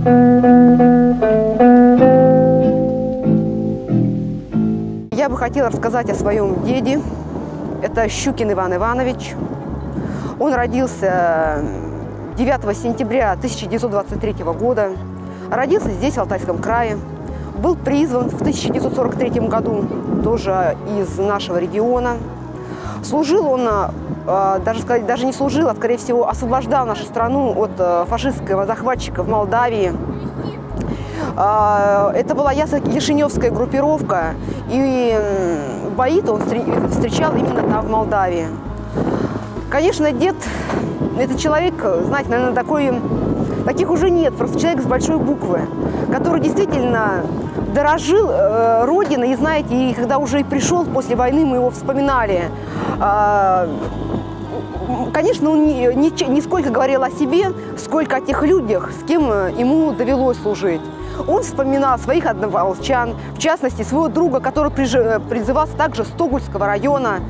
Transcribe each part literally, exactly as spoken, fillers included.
Я бы хотела рассказать о своем деде. Это Щукин Иван Иванович. Он родился девятого сентября тысяча девятьсот двадцать третьего года. Родился здесь, в Алтайском крае. Был призван в тысяча девятьсот сорок третьем году, тоже из нашего региона. Служил он, даже, сказать, даже не служил, а, скорее всего, освобождал нашу страну от фашистского захватчика в Молдавии. Это была Яшиневская группировка, и бои-то он встречал именно там, в Молдавии. Конечно, дед, это человек, знаете, наверное, такой, таких уже нет, просто человек с большой буквы, который действительно дорожил э, Родиной, и знаете, и когда уже и пришел после войны, мы его вспоминали. Э, конечно, он не, не, не сколько говорил о себе, сколько о тех людях, с кем ему довелось служить. Он вспоминал своих однополчан, в частности, своего друга, который призывался также с Тогульского района,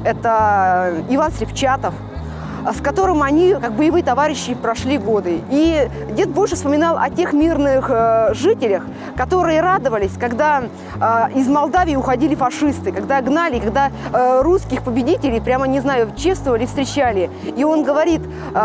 это Иван Срепчатов, с которым они, как боевые товарищи, прошли годы. И дед больше вспоминал о тех мирных э, жителях, которые радовались, когда э, из Молдавии уходили фашисты, когда гнали, когда э, русских победителей, прямо, не знаю, чествовали, встречали. И он говорит,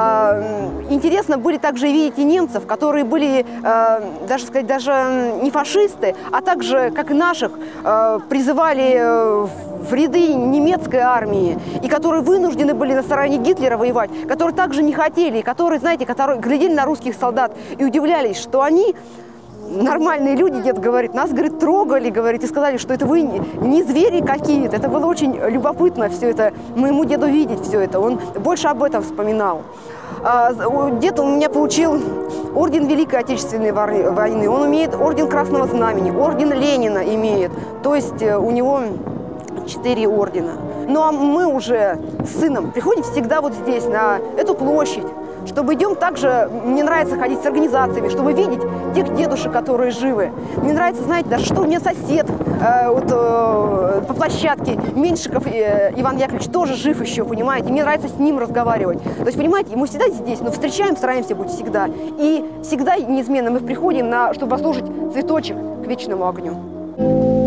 э, интересно были также видеть и немцев, которые были, э, даже сказать, даже не фашисты, а также, как и наших, э, призывали э, в ряды немецкой армии, и которые вынуждены были на стороне Гитлера воевать, которые также не хотели, которые, знаете, которые глядели на русских солдат и удивлялись, что они, нормальные люди, дед говорит, нас, говорит, трогали, говорит, и сказали, что это вы не звери какие-то. Это было очень любопытно все это, моему деду видеть все это. Он больше об этом вспоминал. Дед у меня получил орден Великой Отечественной войны, он имеет орден Красного Знамени, орден Ленина имеет, то есть у него четыре ордена. Ну а мы уже с сыном приходим всегда вот здесь, на эту площадь, чтобы идем также, мне нравится ходить с организациями, чтобы видеть тех дедушек, которые живы. Мне нравится, знаете, даже что у меня сосед э, вот, э, по площадке, Меньшиков э, Иван Яковлевич, тоже жив еще, понимаете, мне нравится с ним разговаривать. То есть, понимаете, мы всегда здесь, но встречаем, стараемся быть всегда. И всегда неизменно мы приходим, на, чтобы послужить цветочек к вечному огню.